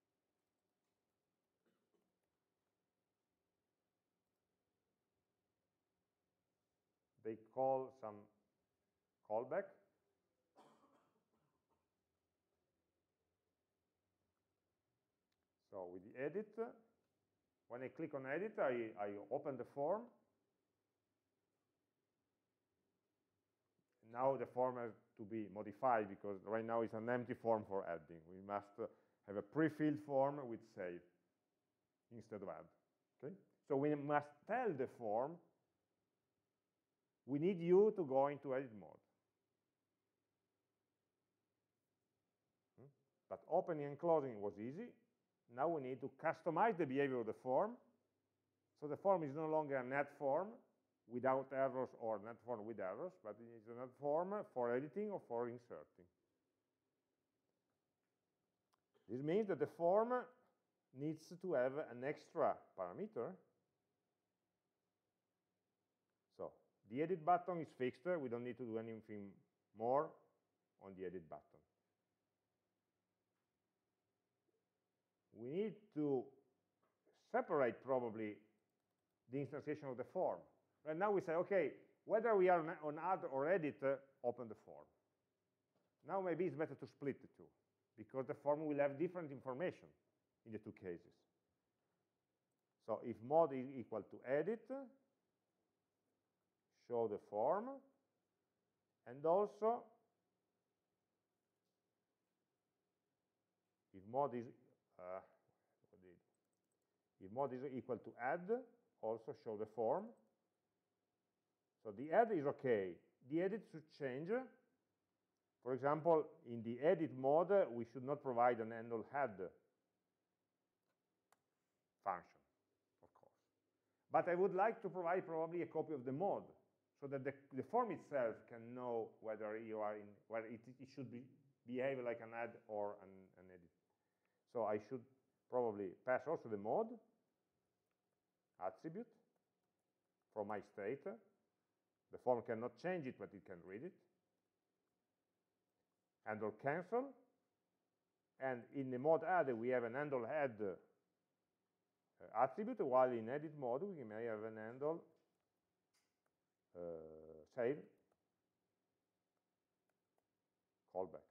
They call some callback. So with the edit, when I click on edit, I, I open the form. Now the form has to be modified because right now it's an empty form for adding. We must uh, have a pre-filled form with save instead of add. Okay? So we must tell the form, we need you to go into edit mode. Hmm? But opening and closing was easy. Now we need to customize the behavior of the form. So the form is no longer a net form without errors or net form with errors, but it is a net form for editing or for inserting. This means that the form needs to have an extra parameter. So the edit button is fixed. We don't need to do anything more on the edit button. We need to separate probably the instantiation of the form. Right now we say, okay, whether we are on add or edit, uh, open the form. Now maybe it's better to split the two, because the form will have different information in the two cases. So if mode is equal to edit, show the form, and also if mod is uh, if mod is equal to add, also show the form. So the add is okay. The edit should change. For example, in the edit mode, we should not provide an handle head function, of course. But I would like to provide probably a copy of the mode, so that the, the form itself can know whether you are in, whether it, it should be, behave like an add or an, an edit. So I should probably pass also the mode attribute from my state. The form cannot change it, but it can read it. Handle cancel. And in the mode add, we have an handle head uh, attribute, while in edit mode, we may have an handle uh, save callback.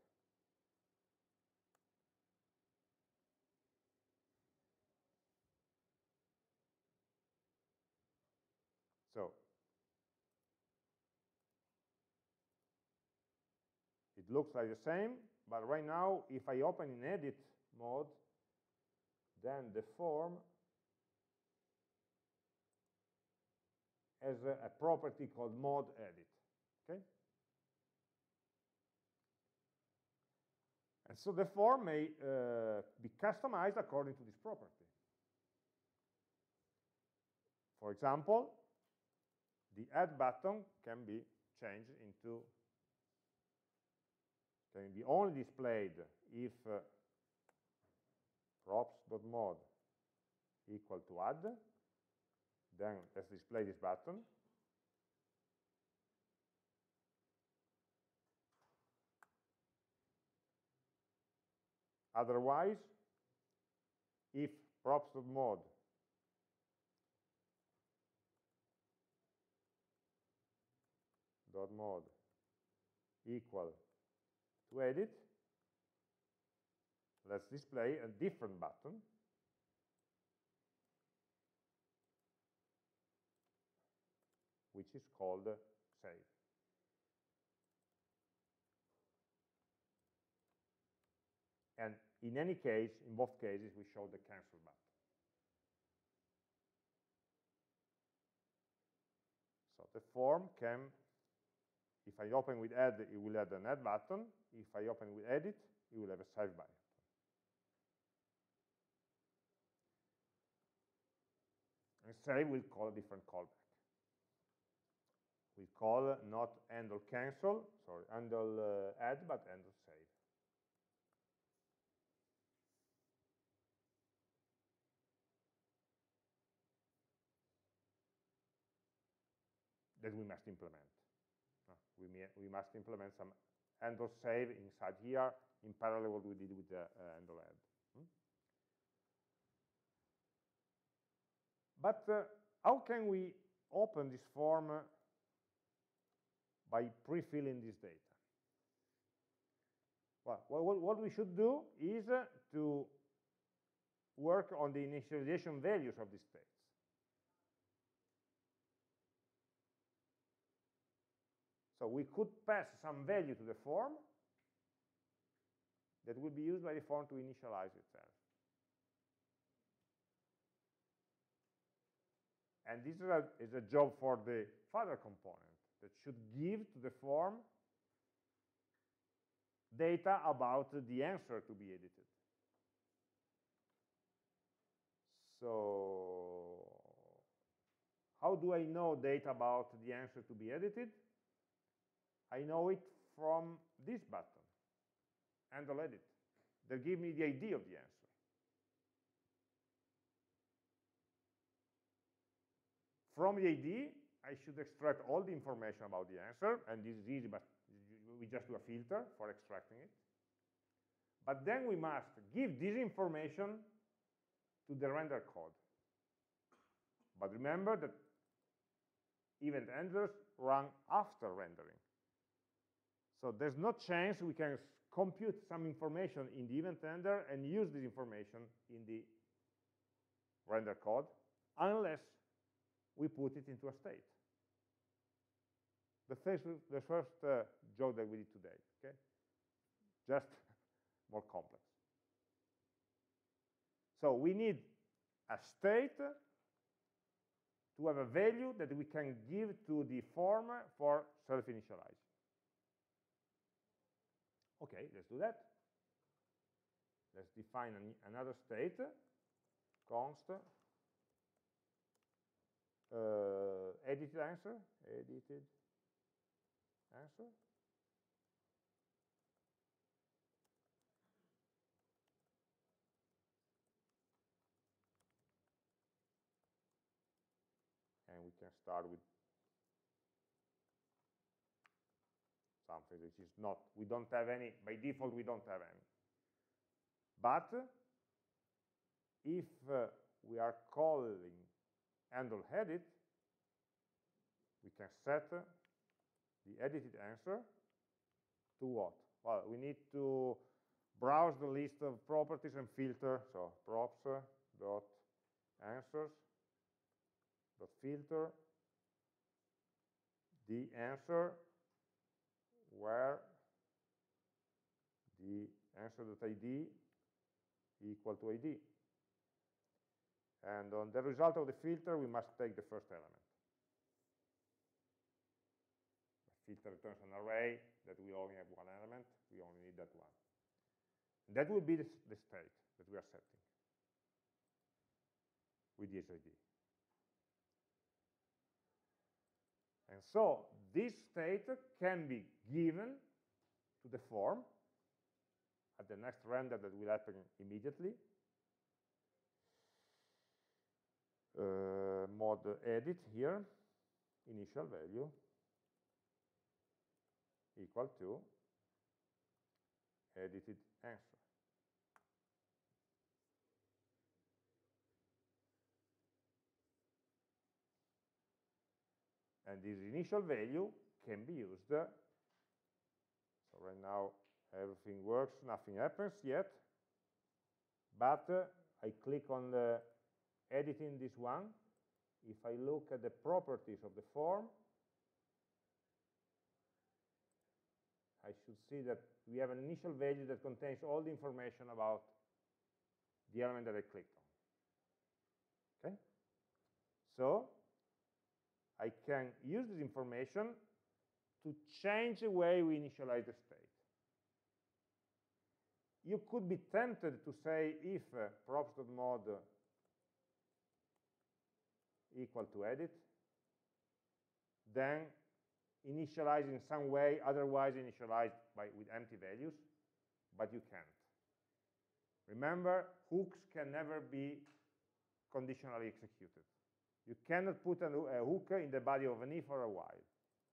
So it looks like the same, but right now, if I open in edit mode, then the form has a, a property called mode edit. Okay? And so the form may uh, be customized according to this property. For example, the add button can be changed into, can be only displayed if uh, props.mode equal to add. Then let's display this button. Otherwise, if props.mode dot mode equal to edit, let's display a different button, which is called save. And in any case, in both cases, we show the cancel button. So the form can, if I open with add, it will add an add button. If I open with edit, it will have a save button. And save will call a different callback. We call not handle cancel, sorry, handle uh, add, but handle save. That we must implement. Uh, we, may, we must implement some handle save inside here in parallel what we did with the uh, handle add. Hmm? But uh, how can we open this form uh, by pre-filling this data? Well, what, what we should do is uh, to work on the initialization values of these states. So we could pass some value to the form that will be used by the form to initialize itself. And this is a, is a job for the father component that should give to the form data about the answer to be edited. So how do I know data about the answer to be edited? I know it from this button, handle edit. They give me the I D of the answer. From the I D, I should extract all the information about the answer, and this is easy, but we just do a filter for extracting it. But then we must give this information to the render code. But remember that event handlers run after rendering. So there's no chance we can compute some information in the event handler and use this information in the render code unless we put it into a state. The first, the first uh, job that we did today, okay? Just more complex. So we need a state to have a value that we can give to the form for self-initializing. Okay, let's do that. Let's define an, another state, const uh, edited answer, edited answer. And we can start with something which is not, we don't have any, by default we don't have any. But if uh, we are calling handle edit, we can set the edited answer to what? Well, we need to browse the list of properties and filter, so props dot answers dot filter the answer where the answer.id equal to I D. And on the result of the filter, we must take the first element. The filter returns an array that we only have one element. We only need that one. And that will be the, the state that we are setting with this I D. And so this state can be given to the form at the next render that will happen immediately. Uh, mod edit here, initial value equal to edited answer. And this initial value can be used. So right now everything works, nothing happens yet. But uh, I click on the editing this one. If I look at the properties of the form, I should see that we have an initial value that contains all the information about the element that I clicked on. Okay? So I can use this information to change the way we initialize the state. You could be tempted to say if uh, props.mod equal to edit, then initialize in some way, otherwise initialize by, with empty values, but you can't. Remember, hooks can never be conditionally executed. You cannot put a, a hook in the body of an if or a while.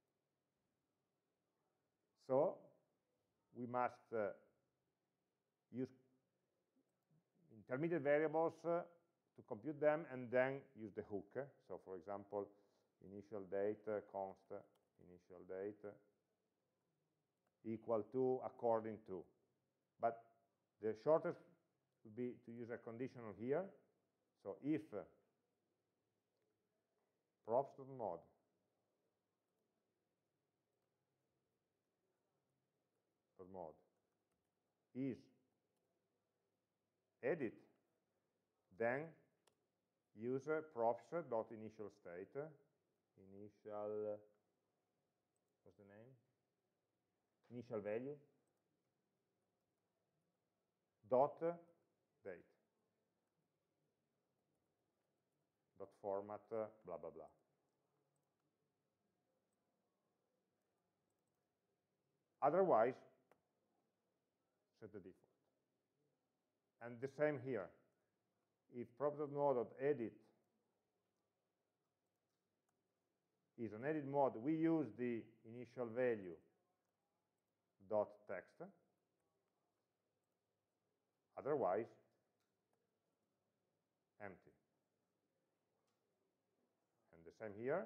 So we must uh, use intermediate variables uh, to compute them and then use the hook. So for example, initial date uh, const initial date uh, equal to according to. But the shortest would be to use a conditional here. So if uh, props.mod mod is edit, then use uh, props.initial state, uh, initial, uh, what's the name? Initial value, dot uh, date, dot format, uh, blah, blah, blah. Otherwise, set the default. And the same here. If props.mod.edit is an edit mode, we use the initial value dot text. Otherwise, empty. And the same here.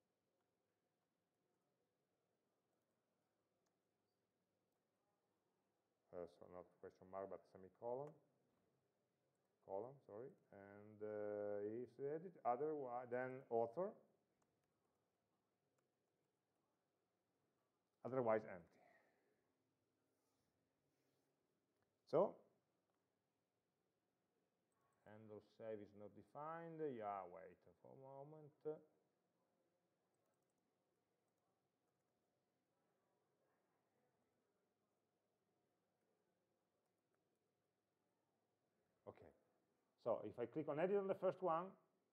Uh, so not question mark, but semicolon. Colon, sorry. And uh, is edit, otherwise, then author. Otherwise, empty. save is not defined. Yeah, wait for a moment. Okay, so if I click on edit on the first one,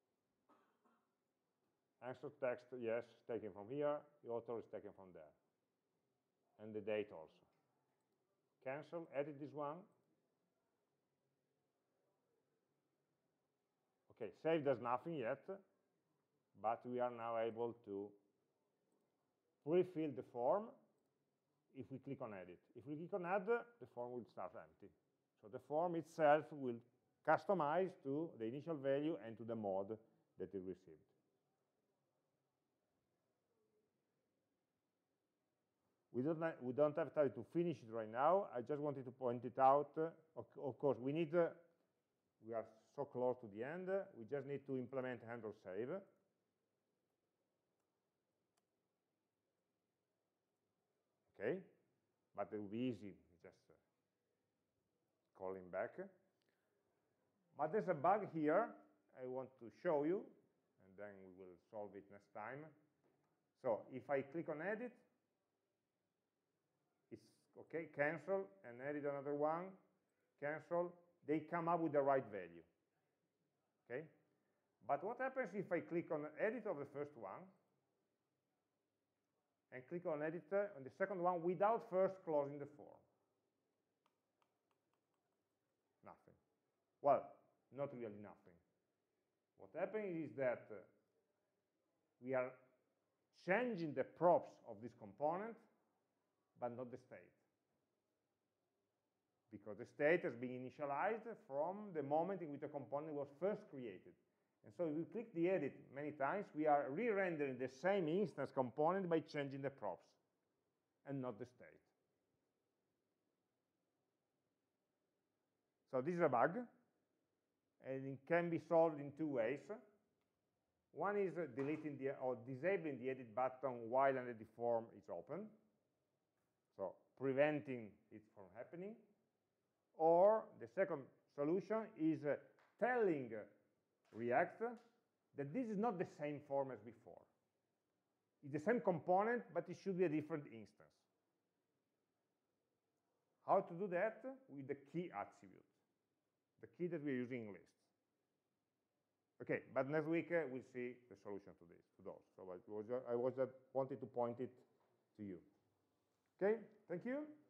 answer text, yes, taken from here, the author is taken from there, and the date also. Cancel, edit this one. Okay, save does nothing yet, but we are now able to pre-fill the form if we click on edit. If we click on add, the form will start empty. So the form itself will customize to the initial value and to the mode that it received. We don't, we don't have time to finish it right now. I just wanted to point it out. Of, of course, we need, uh, we are so close to the end. We just need to implement handle save. Okay, but it will be easy, just uh, calling back. But there's a bug here I want to show you, and then we will solve it next time. So if I click on edit, it's okay, cancel, and edit another one, cancel, they come up with the right value. Okay? But what happens if I click on edit of the first one, and click on edit on the second one without first closing the form? Nothing. Well, not really nothing. What happens is that uh, we are changing the props of this component, but not the state. Because the state has been initialized from the moment in which the component was first created. And so if we click the edit many times, we are re-rendering the same instance component by changing the props and not the state. So this is a bug, and it can be solved in two ways. One is uh, deleting the, or disabling the edit button while an edit form is open, so preventing it from happening. Or the second solution is uh, telling uh, React that this is not the same form as before. It's the same component, but it should be a different instance. How to do that? With the key attribute, the key that we're using in lists. Okay, but next week uh, we'll see the solution to this, to those. So I was, I was just wanted to point it to you. Okay, thank you.